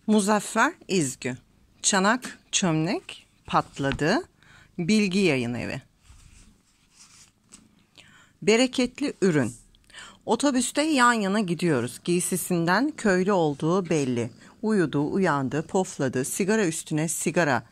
Muzaffer İzgü. Çanak çömlek patladı. Bilgi Yayınevi. Bereketli ürün. Otobüste yan yana gidiyoruz. Giysisinden köylü olduğu belli. Uyudu, uyandı, pofladı, sigara üstüne sigara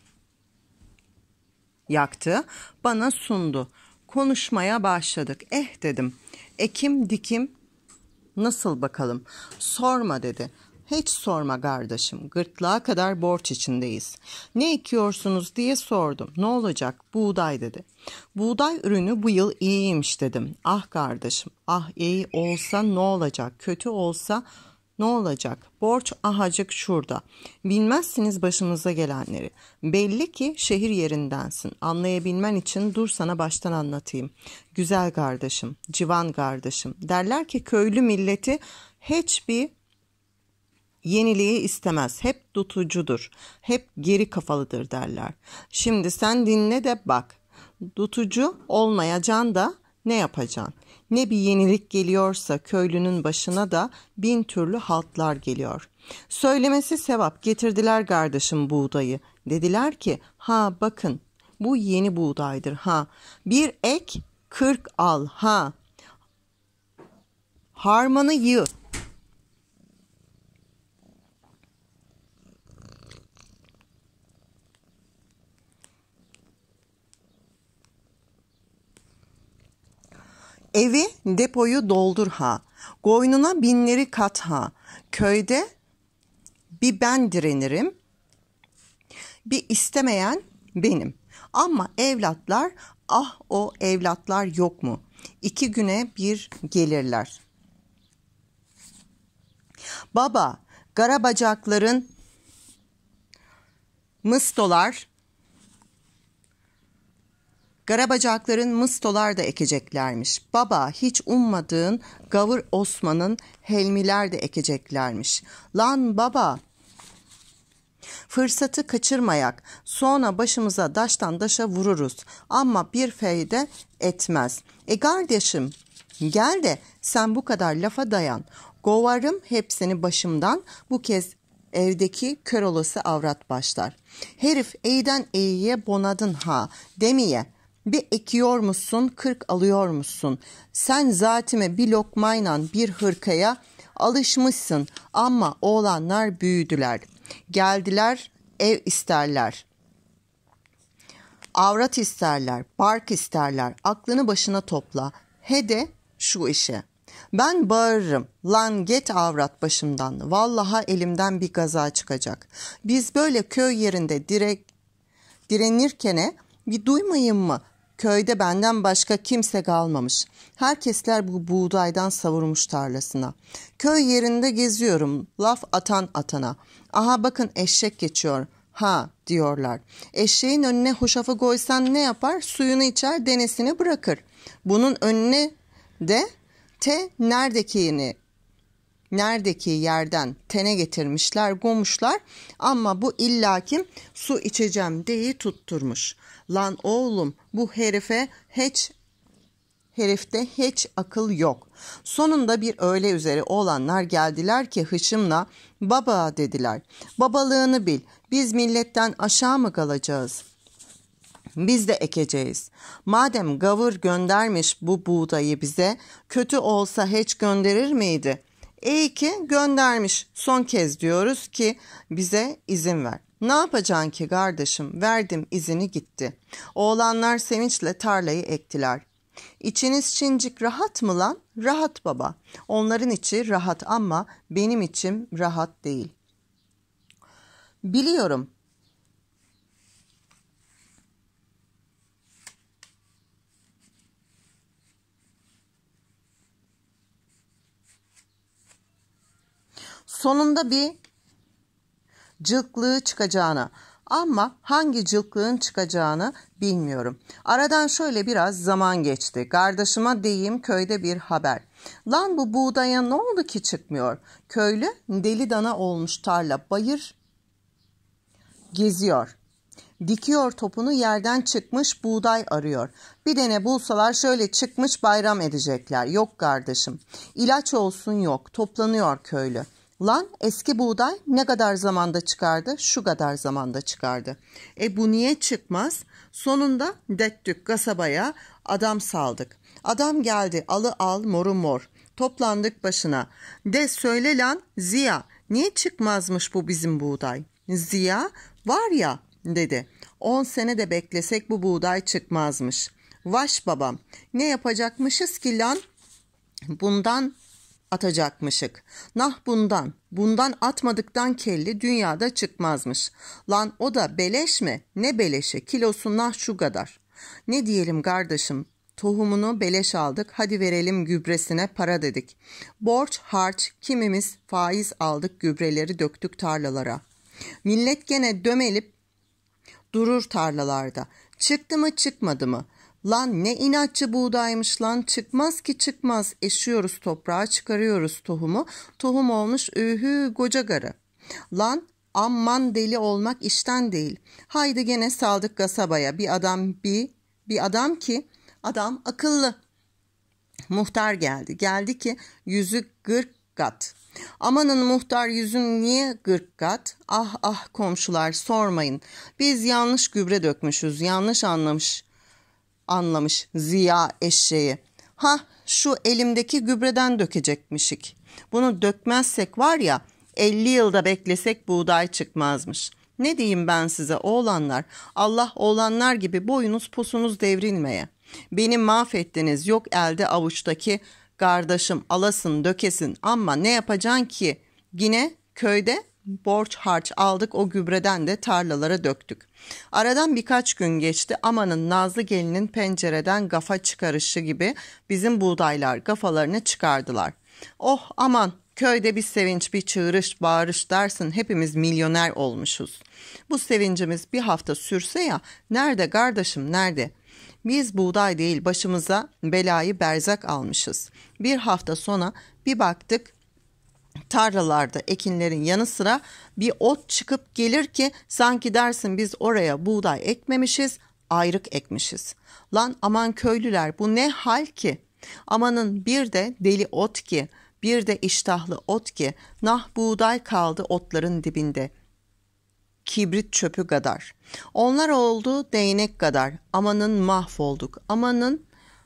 yaktı, bana sundu. Konuşmaya başladık. Dedim. Ekim dikim nasıl bakalım? Sorma dedi. Hiç sorma kardeşim. Gırtlağa kadar borç içindeyiz. Ne ekiyorsunuz diye sordum. Ne olacak? Buğday dedi. Buğday ürünü bu yıl iyiymiş dedim. Ah kardeşim, ah iyi olsa ne olacak? Kötü olsa ne olacak? Borç ahacık şurada. Bilmezsiniz başımıza gelenleri. Belli ki şehir yerindensin. Anlayabilmen için dur sana baştan anlatayım. Güzel kardeşim, civan kardeşim. Derler ki köylü milleti hiçbir yeniliği istemez. Hep tutucudur. Hep geri kafalıdır derler. Şimdi sen dinle de bak. Tutucu olmayacaksın da ne yapacaksın? Ne bir yenilik geliyorsa köylünün başına da bin türlü haltlar geliyor. Söylemesi sevap, getirdiler kardeşim buğdayı. Dediler ki ha bakın bu yeni buğdaydır ha. Bir ek 40 al ha. Harmanı yığ. Evi depoyu doldur ha. Koynuna binleri kat ha. Köyde bir ben direnirim. Bir istemeyen benim. Ama evlatlar, ah o evlatlar yok mu? 2 güne bir gelirler. Baba, garabacakların mıstolar da ekeceklermiş. Baba hiç ummadığın Gavur Osman'ın helmiler de ekeceklermiş. Lan baba fırsatı kaçırmayak. Sonra başımıza daştan daşa vururuz. Ama bir feyde etmez. Kardeşim gel de sen bu kadar lafa dayan. Kovarım hepsini başımdan. Bu kez evdeki kör olası avrat başlar. Herif iyiden iyiye bonadın ha demeye. Bir ekiyor musun 40 alıyor musun? Sen zatime bir lokmayla bir hırkaya alışmışsın ama oğlanlar büyüdüler. Geldiler ev isterler. Avrat isterler, bark isterler. Aklını başına topla. He şu işe. Ben bağırırım. Lan get avrat başımdan. Vallaha elimden bir gaza çıkacak. Biz böyle köy yerinde direnirkene bir duymayın mı? Köyde benden başka kimse kalmamış. Herkesler bu buğdaydan savurmuş tarlasına. Köy yerinde geziyorum. Laf atan atana. Aha bakın eşek geçiyor. Ha diyorlar. Eşeğin önüne hoşafı koysan ne yapar? Suyunu içer, denesini bırakır. Bunun önüne de neredeki yerden tene getirmişler, koymuşlar ama bu illaki su içeceğim diye tutturmuş. Lan oğlum bu herifte hiç akıl yok. Sonunda bir öğle üzeri oğlanlar geldiler ki hışımla baba dediler. Babalığını bil, biz milletten aşağı mı kalacağız? Biz de ekeceğiz. Madem gavur göndermiş bu buğdayı bize, kötü olsa hiç gönderir miydi? İyi ki göndermiş. Son kez diyoruz ki bize izin ver. Ne yapacaksın ki kardeşim? Verdim izini gitti. Oğlanlar sevinçle tarlayı ektiler. İçiniz şincik rahat mı lan? Rahat baba. Onların içi rahat ama benim içim rahat değil. Biliyorum. Sonunda bir cılklığı çıkacağını ama hangi cılklığın çıkacağını bilmiyorum. Aradan şöyle biraz zaman geçti. Kardeşime diyeyim köyde bir haber. Lan bu buğdaya ne oldu ki çıkmıyor? Köylü deli dana olmuş tarla bayır geziyor. Dikiyor topunu yerden çıkmış buğday arıyor. Bir dene bulsalar şöyle çıkmış bayram edecekler. Yok kardeşim. İlaç olsun yok. Toplanıyor köylü. Lan eski buğday ne kadar zamanda çıkardı? Şu kadar zamanda çıkardı. Bu niye çıkmaz? Sonunda dettük kasabaya, adam saldık. Adam geldi, alı al moru mor. Toplandık başına. De söyle lan Ziya, niye çıkmazmış bu bizim buğday? Ziya, var ya dedi. 10 sene de beklesek bu buğday çıkmazmış. Vaş babam, ne yapacakmışız ki lan? Bundan atacakmışık. Nah bundan atmadıktan kelli dünyada çıkmazmış. Lan o da beleş mi? Ne beleşi? Kilosu nah şu kadar. Ne diyelim kardeşim? Tohumunu beleş aldık, hadi verelim gübresine para dedik. Borç harç, kimimiz faiz aldık, gübreleri döktük tarlalara. Millet gene dömelip durur tarlalarda. Çıktı mı çıkmadı mı? Lan ne inatçı buğdaymış lan, çıkmaz ki çıkmaz. Eşiyoruz toprağa, çıkarıyoruz tohumu. Tohum olmuş koca garı. Lan amman deli olmak işten değil. Haydi gene saldık kasabaya. Adam akıllı. Muhtar geldi. Geldi ki yüzü 40 kat. Amanın muhtar yüzün niye 40 kat? Ah komşular sormayın. Biz yanlış gübre dökmüşüz. Yanlış anlamış Ziya eşeği. Şu elimdeki gübreden dökecekmişik. Bunu dökmezsek var ya 50 yılda beklesek buğday çıkmazmış. Ne diyeyim ben size oğlanlar? Allah oğlanlar gibi boyunuz posunuz devrilmeye. Beni mahvettiniz, yok elde avuçtaki kardeşim alasın dökesin ama ne yapacaksın ki? Yine köyde borç harç aldık, o gübreden de tarlalara döktük. Aradan birkaç gün geçti, amanın Nazlı gelinin pencereden gafa çıkarışı gibi bizim buğdaylar gafalarını çıkardılar. Oh aman, köyde bir sevinç, bir çığırış bağırış dersin, hepimiz milyoner olmuşuz. Bu sevincimiz bir hafta sürse ya, nerede kardeşim nerede? Biz buğday değil başımıza belayı berzak almışız. Bir hafta sonra bir baktık tarlalarda ekinlerin yanı sıra bir ot çıkıp gelir ki sanki dersin biz oraya buğday ekmemişiz, ayrık ekmişiz. Lan aman köylüler, bu ne hal ki? Amanın bir de deli ot ki, bir de iştahlı ot ki, nah buğday kaldı otların dibinde. Kibrit çöpü kadar. Onlar oldu değnek kadar. Amanın mahvolduk. Amanın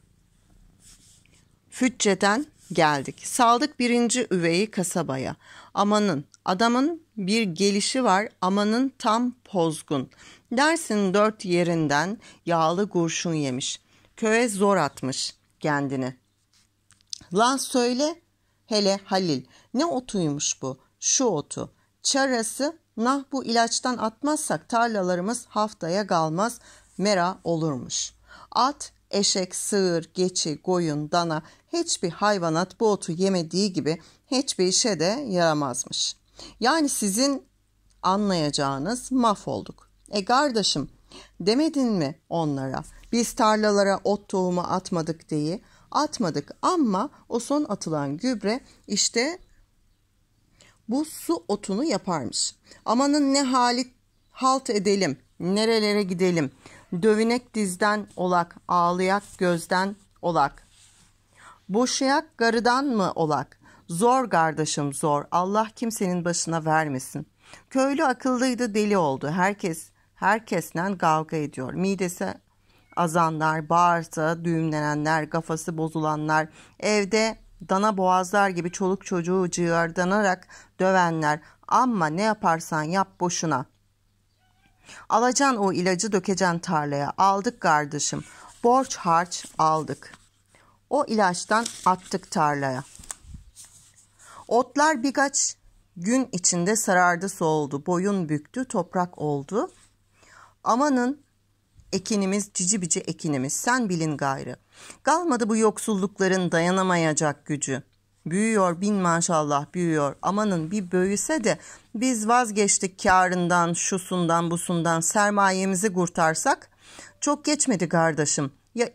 Fücce'den geldik. Saldık birinci üveyi kasabaya. Amanın adamın bir gelişi var. Amanın tam pozgun. Dersin 4 yerinden yağlı kurşun yemiş. Köye zor atmış kendini. Lan söyle hele Halil, ne otuymuş bu? Şu otu. Çarası, nah bu ilaçtan atmazsak tarlalarımız haftaya kalmaz, mera olurmuş. At, eşek, sığır, geçi, koyun, dana hiçbir hayvanat bu otu yemediği gibi hiçbir işe de yaramazmış. Yani sizin anlayacağınız mahvolduk. Kardeşim, demedin mi onlara? Biz tarlalara ot tohumu atmadık diye. Atmadık ama o son atılan gübre işte bu su otunu yaparmış. Amanın ne halt edelim, nerelere gidelim. Dövünek dizden olak, ağlayak gözden olak. Boşayak garıdan mı olak? Zor kardeşim zor, Allah kimsenin başına vermesin. Köylü akıllıydı, deli oldu. Herkesle kavga ediyor. Midesi azanlar, bağırsa düğümlenenler, kafası bozulanlar, evde dana boğazlar gibi çoluk çocuğu cığırdanarak dövenler. Ama ne yaparsan yap boşuna. Alacan o ilacı, dökeceksin tarlaya. Aldık kardeşim. Borç harç aldık. O ilaçtan attık tarlaya. Otlar birkaç gün içinde sarardı soğudu. Boyun büktü, toprak oldu. Amanın ekinimiz, cici bici ekinimiz, sen bilin gayrı. Kalmadı bu yoksullukların dayanamayacak gücü. Büyüyor bin maşallah büyüyor. Amanın bir büyüse de biz vazgeçtik kârından, şusundan, busundan, sermayemizi kurtarsak. Çok geçmedi kardeşim. Ya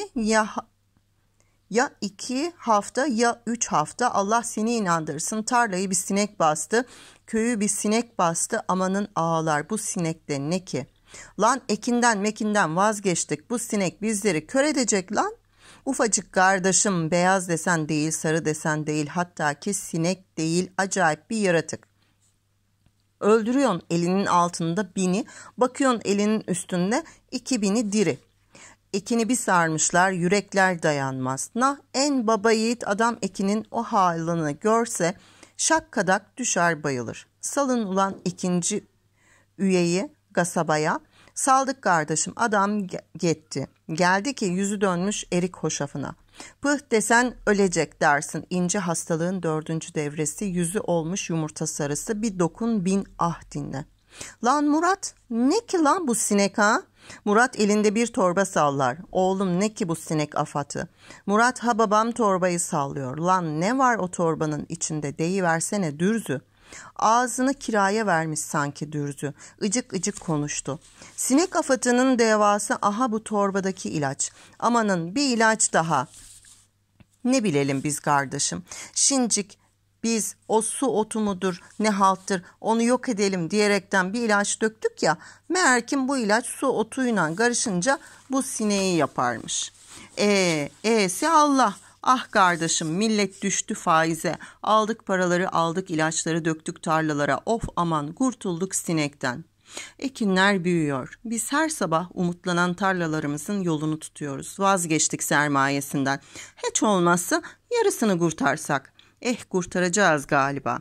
2 hafta ya 3 hafta Allah seni inandırsın. Tarlayı bir sinek bastı, köyü bir sinek bastı. Amanın ağlar, bu sinek de ne ki? Lan ekinden mekinden vazgeçtik. Bu sinek bizleri kör edecek lan. Ufacık kardeşim, beyaz desen değil, sarı desen değil, hatta ki sinek değil, acayip bir yaratık. Öldürüyorsun elinin altında 1000'i, bakıyorsun elinin üstünde 2000'i diri. Ekini bir sarmışlar, yürekler dayanmaz. En baba yiğit adam Ekin'in o halini görse şakkadak düşer bayılır. Salın ulan ikinci üyeyi kasabaya. Saldık kardeşim, adam gitti. Geldi ki yüzü dönmüş erik hoşafına. Pıh desen ölecek dersin. İnce hastalığın 4. devresi, yüzü olmuş yumurta sarısı, bir dokun bin ah dinle. Lan Murat, ne ki lan bu sinek ha? Murat elinde bir torba sallar. Oğlum ne ki bu sinek afatı? Murat ha babam torbayı sallıyor. Lan ne var o torbanın içinde, deyiversene dürzü. Ağzını kiraya vermiş sanki dürzü. Icık icık konuştu. Sinek afatının devası aha bu torbadaki ilaç. Amanın bir ilaç daha. Ne bilelim biz kardeşim. Şincik biz o su otu mudur ne halttır onu yok edelim diyerekten bir ilaç döktük ya. Meğer kim bu ilaç su otuyla karışınca bu sineği yaparmış. E'si Allah. Ah kardeşim, millet düştü faize. Aldık paraları, aldık ilaçları, döktük tarlalara. Of aman, kurtulduk sinekten. Ekinler büyüyor. Biz her sabah umutlanan tarlalarımızın yolunu tutuyoruz. Vazgeçtik sermayesinden. Hiç olmazsa yarısını kurtarsak. Kurtaracağız galiba.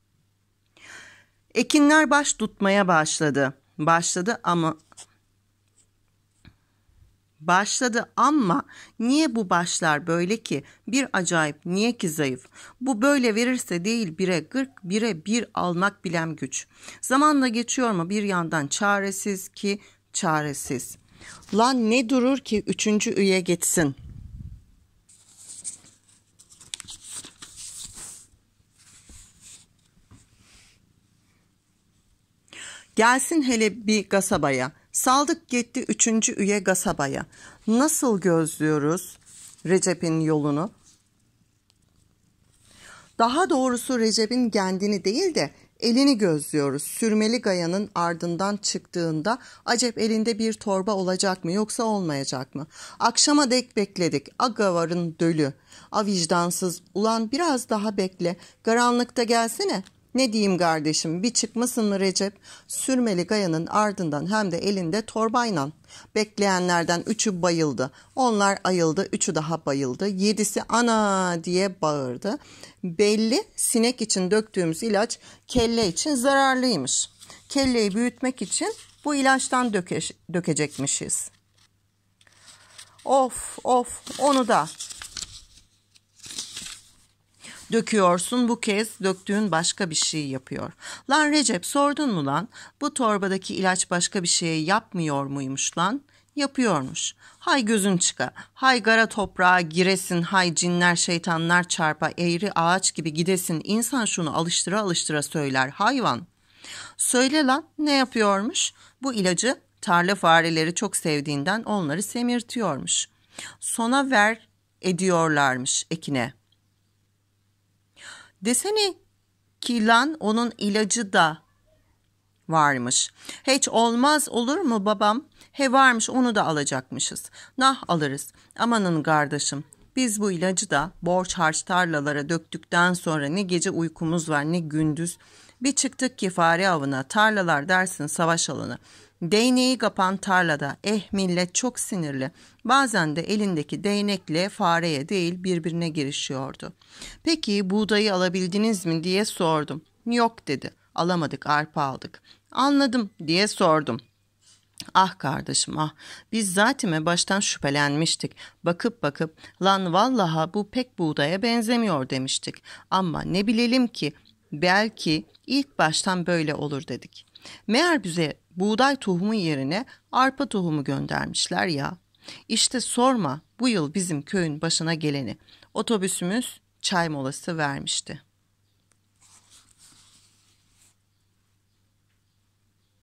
Ekinler baş tutmaya başladı. Başladı ama niye bu başlar böyle ki? Bir acayip, niye ki zayıf? Bu böyle verirse değil 1'e 40, 1'e 1 almak bilem güç. Zamanla geçiyor mu bir yandan çaresiz ki çaresiz. Lan ne durur ki 3. üye geçsin. Gelsin hele bir kasabaya. Saldık gitti 3. üye kasabaya. Nasıl gözlüyoruz Recep'in yolunu? Daha doğrusu Recep'in kendini değil de elini gözlüyoruz. Sürmeli gayanın ardından çıktığında acep elinde bir torba olacak mı yoksa olmayacak mı? Akşama dek bekledik. Agavarın dölü. A vicdansız, ulan biraz daha bekle. Karanlıkta gelsene. Ne diyeyim kardeşim, bir çıkmasın mı Recep? Sürmeli gayanın ardından hem de elinde torbayla. Bekleyenlerden 3'ü bayıldı. Onlar ayıldı, 3'ü daha bayıldı. 7'si ana diye bağırdı. Belli sinek için döktüğümüz ilaç kelle için zararlıymış. Kelleyi büyütmek için bu ilaçtan dökecekmişiz. Of onu da döküyorsun, bu kez döktüğün başka bir şey yapıyor. Lan Recep, sordun mu lan? Bu torbadaki ilaç başka bir şey yapmıyor muymuş lan? Yapıyormuş. Hay gözün çıka, hay gara toprağa giresin, hay cinler şeytanlar çarpa, eğri ağaç gibi gidesin. İnsan şunu alıştıra alıştıra söyler, hayvan. Söyle lan, ne yapıyormuş? Bu ilacı tarla fareleri çok sevdiğinden onları semirtiyormuş. Sona ver ediyorlarmış ekine. Desene ki lan onun ilacı da varmış. Hiç olmaz olur mu babam? He varmış, onu da alacakmışız. Nah alırız. Amanın kardeşim, biz bu ilacı da borç harç tarlalara döktükten sonra ne gece uykumuz var ne gündüz. Bir çıktık ki fare avına, tarlalar dersin savaş alanı. Değneği kapan tarlada, millet çok sinirli. Bazen de elindeki değnekle fareye değil birbirine girişiyordu. Peki buğdayı alabildiniz mi diye sordum. Yok dedi. Alamadık, arpa aldık. Anladım diye sordum. Ah kardeşim ah, biz zatime baştan şüphelenmiştik. Bakıp lan vallaha bu pek buğdaya benzemiyor demiştik. Ama ne bilelim ki belki ilk baştan böyle olur dedik. Meğer bize buğday tohumu yerine arpa tohumu göndermişler ya. İşte sorma, bu yıl bizim köyün başına geleni. Otobüsümüz çay molası vermişti.